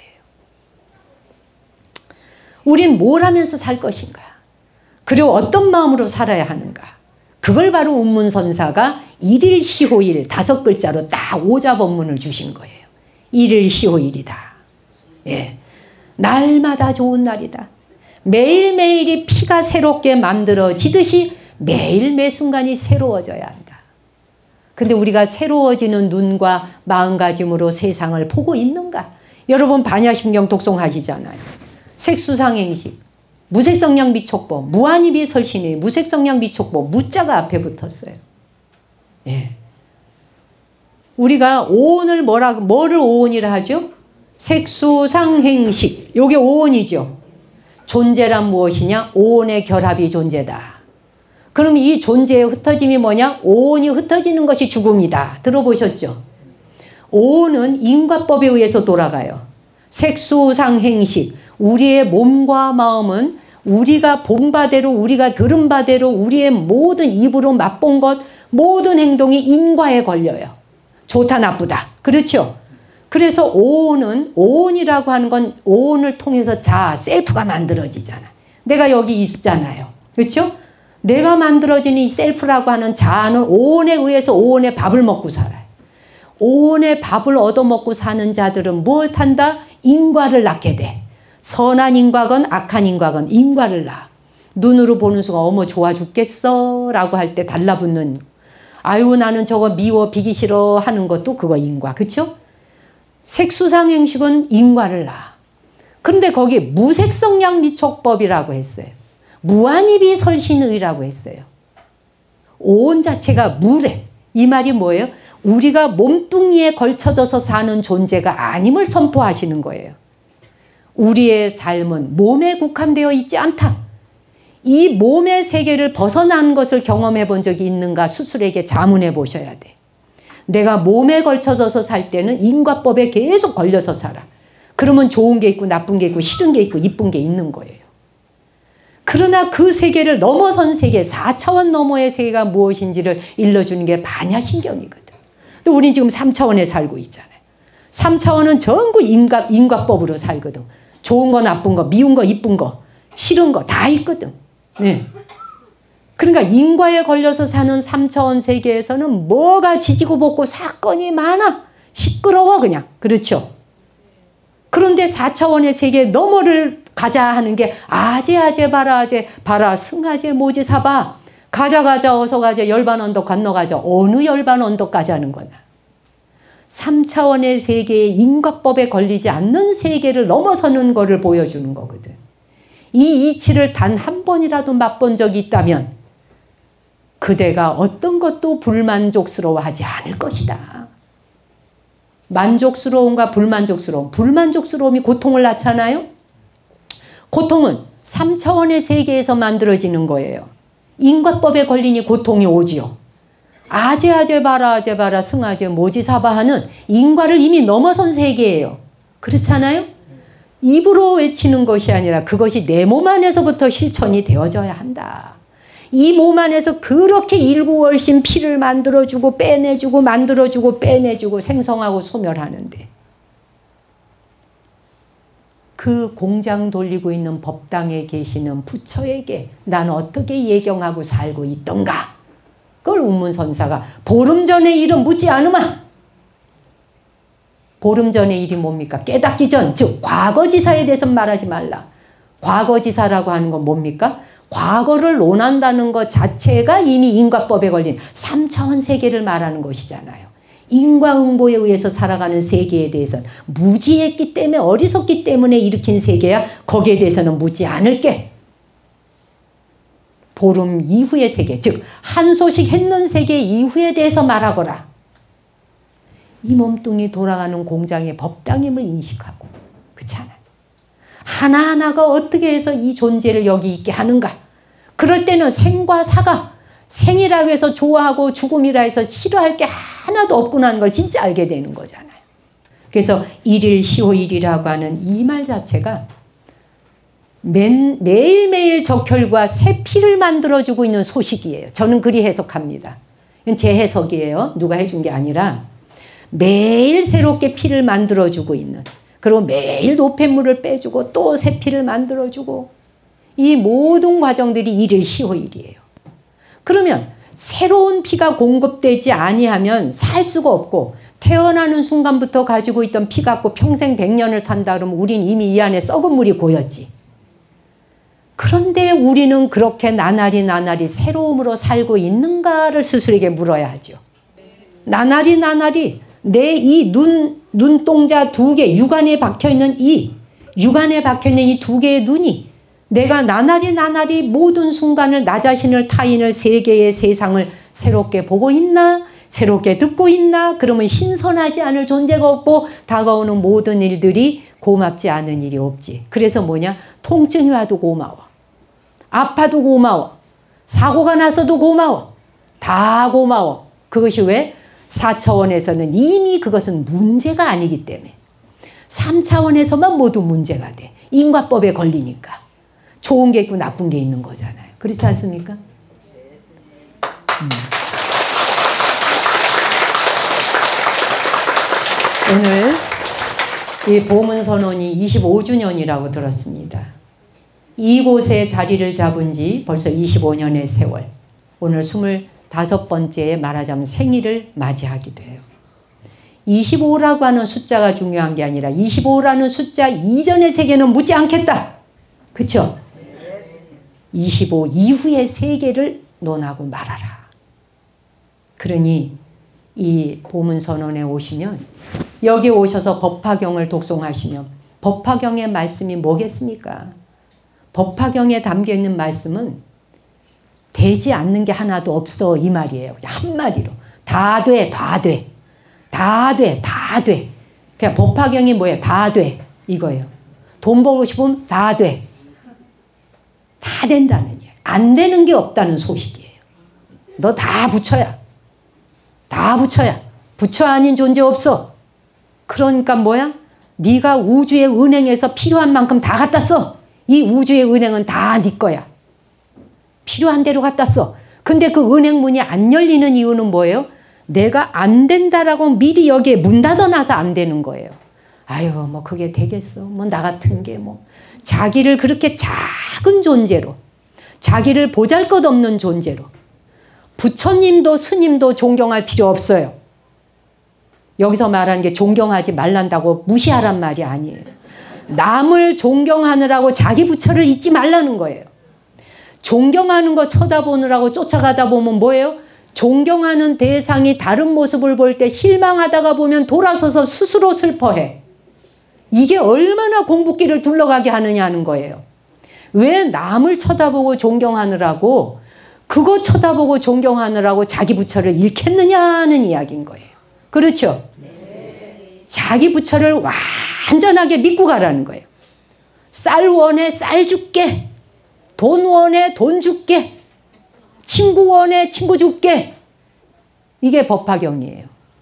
우린 뭘 하면서 살 것인가? 그리고 어떤 마음으로 살아야 하는가? 그걸 바로 운문선사가 일일시호일 다섯 글자로 딱 오자법문을 주신 거예요. 일일시호일이다. 예. 날마다 좋은 날이다. 매일매일이 피가 새롭게 만들어지듯이 매일 매 순간이 새로워져야 한다. 근데 우리가 새로워지는 눈과 마음가짐으로 세상을 보고 있는가? 여러분 반야심경 독송하시잖아요. 색수상행식, 무색성량비촉법, 무한이비설신의 무색성량비촉법, 무자가 앞에 붙었어요. 예. 우리가 오온을 뭐라, 뭐를 오온이라 하죠? 색수상행식, 요게 오온이죠. 존재란 무엇이냐? 오온의 결합이 존재다. 그럼 이 존재의 흩어짐이 뭐냐? 오온이 흩어지는 것이 죽음이다. 들어보셨죠? 오온은 인과법에 의해서 돌아가요. 색수상행식, 우리의 몸과 마음은 우리가 본 바대로, 우리가 들은 바대로 우리의 모든 입으로 맛본 것, 모든 행동이 인과에 걸려요. 좋다 나쁘다. 그렇죠? 그래서 오온은, 오온이라고 하는 건 오온을 통해서 자, 셀프가 만들어지잖아. 내가 여기 있잖아요. 그렇죠? 내가 만들어진 이 셀프라고 하는 자아는 오온에 의해서 오온의 밥을 먹고 살아요. 오온의 밥을 얻어먹고 사는 자들은 무엇한다? 인과를 낳게 돼. 선한 인과건 악한 인과건 인과를 낳아. 눈으로 보는 순간 어머 좋아 죽겠어 라고 할 때 달라붙는, 아유 나는 저거 미워 비기 싫어 하는 것도 그거 인과. 그렇죠? 색수상행식은 인과를 낳아. 그런데 거기 무색성량미촉법이라고 했어요. 무한이비설신의라고 했어요. 오온 자체가 무래. 이 말이 뭐예요? 우리가 몸뚱이에 걸쳐져서 사는 존재가 아님을 선포하시는 거예요. 우리의 삶은 몸에 국한되어 있지 않다. 이 몸의 세계를 벗어난 것을 경험해 본 적이 있는가 스스로에게 자문해 보셔야 돼. 내가 몸에 걸쳐져서 살 때는 인과법에 계속 걸려서 살아. 그러면 좋은 게 있고 나쁜 게 있고 싫은 게 있고 이쁜 게 있는 거예요. 그러나 그 세계를 넘어선 세계, 사 차원 너머의 세계가 무엇인지를 일러주는 게 반야심경이거든. 근데 우린 지금 삼 차원에 살고 있잖아요. 삼 차원은 전부 인과, 인과법으로 살거든. 좋은 거 나쁜 거, 미운 거 이쁜 거, 싫은 거 다 있거든. 네. 그러니까 인과에 걸려서 사는 삼 차원 세계에서는 뭐가 지지고 볶고 사건이 많아. 시끄러워 그냥. 그렇죠? 그런데 사 차원의 세계 너머를 가자 하는 게 아재아재 바라아재 바라 승아재 모지사바 가자 가자 어서 가자 열반 언덕 건너가자. 어느 열반 언덕 가자는 거나. 삼 차원의 세계의 인과법에 걸리지 않는 세계를 넘어서는 거를 보여주는 거거든. 이 이치를 단 한 번이라도 맛본 적이 있다면 그대가 어떤 것도 불만족스러워하지 않을 것이다. 만족스러움과 불만족스러움. 불만족스러움이 고통을 낳잖아요. 고통은 삼 차원의 세계에서 만들어지는 거예요. 인과법에 걸리니 고통이 오지요. 아재아재 바라 아재 바라 승아재 모지사바하는 인과를 이미 넘어선 세계예요. 그렇잖아요? 입으로 외치는 것이 아니라 그것이 내 몸 안에서부터 실천이 되어져야 한다. 이 몸 안에서 그렇게 일구월신 피를 만들어주고 빼내주고 만들어주고 빼내주고 생성하고 소멸하는데 그 공장 돌리고 있는 법당에 계시는 부처에게 난 어떻게 예경하고 살고 있던가. 그걸 운문선사가 보름 전의 일은 묻지 않으마. 보름 전의 일이 뭡니까? 깨닫기 전, 즉 과거지사에 대해서는 말하지 말라. 과거지사라고 하는 건 뭡니까? 과거를 논한다는 것 자체가 이미 인과법에 걸린 삼 차원 세계를 말하는 것이잖아요. 인과응보에 의해서 살아가는 세계에 대해서는 무지했기 때문에 어리석기 때문에 일으킨 세계야. 거기에 대해서는 묻지 않을게. 보름 이후의 세계, 즉 한소식 했는 세계 이후에 대해서 말하거라. 이 몸뚱이 돌아가는 공장의 법당임을 인식하고, 그렇지 않아요? 하나하나가 어떻게 해서 이 존재를 여기 있게 하는가. 그럴 때는 생과 사가, 생이라고 해서 좋아하고 죽음이라 해서 싫어할 게 하나도 없구나 하는 걸 진짜 알게 되는 거잖아요. 그래서 일일 시호일이라고 하는 이 말 자체가 매, 매일매일 적혈과 새 피를 만들어주고 있는 소식이에요. 저는 그리 해석합니다. 이건 제 해석이에요. 누가 해준 게 아니라 매일 새롭게 피를 만들어주고 있는, 그리고 매일 노폐물을 빼주고 또 새 피를 만들어주고, 이 모든 과정들이 일일 시호일이에요. 그러면 새로운 피가 공급되지 아니하면 살 수가 없고, 태어나는 순간부터 가지고 있던 피 갖고 평생 백 년을 산다 그러면 우린 이미 이 안에 썩은 물이 고였지. 그런데 우리는 그렇게 나날이 나날이 새로움으로 살고 있는가를 스스로에게 물어야 하죠. 나날이 나날이 내 이 눈, 눈동자 두 개, 육안에 박혀있는 이, 육안에 박혀있는 이 두 개의 눈이 내가 나날이 나날이 모든 순간을 나 자신을, 타인을, 세계의 세상을 새롭게 보고 있나? 새롭게 듣고 있나? 그러면 신선하지 않을 존재가 없고 다가오는 모든 일들이 고맙지 않은 일이 없지. 그래서 뭐냐? 통증이 와도 고마워. 아파도 고마워. 사고가 나서도 고마워. 다 고마워. 그것이 왜? 사 차원에서는 이미 그것은 문제가 아니기 때문에. 삼 차원에서만 모두 문제가 돼. 인과법에 걸리니까. 좋은 게 있고 나쁜 게 있는 거잖아요. 그렇지 않습니까? 음. 오늘 이 보문선언이 이십오 주년이라고 들었습니다. 이곳에 자리를 잡은 지 벌써 이십오 년의 세월. 오늘 스물다섯 번째에 말하자면 생일을 맞이하기도 해요. 이십오라고 하는 숫자가 중요한 게 아니라 이십오라는 숫자 이전의 세계는 묻지 않겠다. 그렇죠? 이십오 이후의 세계를 논하고 말하라. 그러니 이 보문선언에 오시면, 여기 오셔서 법화경을 독송하시면 법화경의 말씀이 뭐겠습니까? 법화경에 담겨있는 말씀은 되지 않는 게 하나도 없어, 이 말이에요. 한마디로 다 돼, 다 돼, 다 돼, 다 돼. 그냥 법화경이 뭐예요? 다 돼, 이거예요. 돈 벌고 싶으면 다 돼. 다 된다는 얘기예요. 안 되는 게 없다는 소식이에요. 너 다 부처야. 다 부처야. 부처 아닌 존재 없어. 그러니까 뭐야? 네가 우주의 은행에서 필요한 만큼 다 갖다 써. 이 우주의 은행은 다 네 거야. 필요한 대로 갖다 써. 근데 그 은행 문이 안 열리는 이유는 뭐예요? 내가 안 된다라고 미리 여기에 문 닫아놔서 안 되는 거예요. 아유, 뭐 그게 되겠어. 뭐 나 같은 게 뭐. 자기를 그렇게 작은 존재로, 자기를 보잘것없는 존재로, 부처님도 스님도 존경할 필요 없어요. 여기서 말하는 게 존경하지 말란다고 무시하란 말이 아니에요. 남을 존경하느라고 자기 부처를 잊지 말라는 거예요. 존경하는 거 쳐다보느라고 쫓아가다 보면 뭐예요? 존경하는 대상이 다른 모습을 볼 때 실망하다가 보면 돌아서서 스스로 슬퍼해. 이게 얼마나 공부길을 둘러가게 하느냐는 거예요. 왜 남을 쳐다보고 존경하느라고, 그거 쳐다보고 존경하느라고 자기 부처를 잃겠느냐는 이야기인 거예요. 그렇죠? 네. 자기 부처를 완전하게 믿고 가라는 거예요. 쌀 원해 쌀 줄게. 돈 원해 돈 줄게. 친구 원해 친구 줄게. 이게 법화경이에요.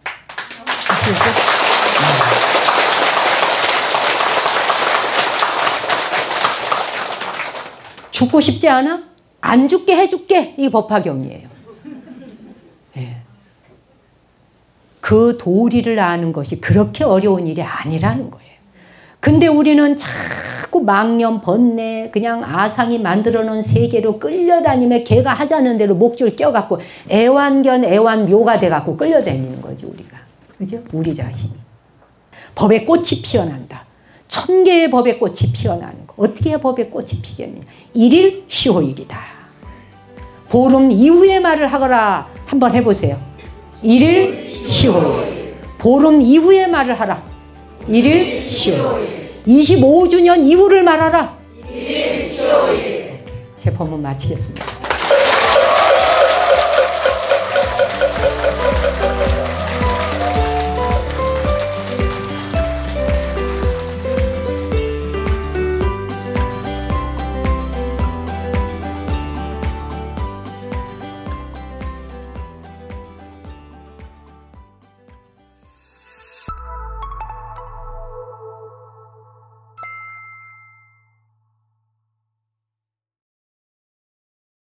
죽고 싶지 않아? 안 죽게 해줄게. 이게 법화경이에요. 네. 그 도리를 아는 것이 그렇게 어려운 일이 아니라는 거예요. 근데 우리는 자꾸 망념, 번뇌, 그냥 아상이 만들어 놓은 세계로 끌려다니며 걔가 하자는 대로 목줄 껴갖고 애완견, 애완묘가 돼갖고 끌려다니는 거지, 우리가. 그죠? 우리 자신이. 법의 꽃이 피어난다. 천 개의 법의 꽃이 피어나는 거. 어떻게 해야 법의 꽃이 피겠느냐. 일일 시호일이다. 보름 이후의 말을 하거라. 한번 해보세요. 일일 시호일. 보름 이후의 말을 하라. 일일 시호일. 이십오 주년 이후를 말하라. 일일 시호일. 제 법문 마치겠습니다.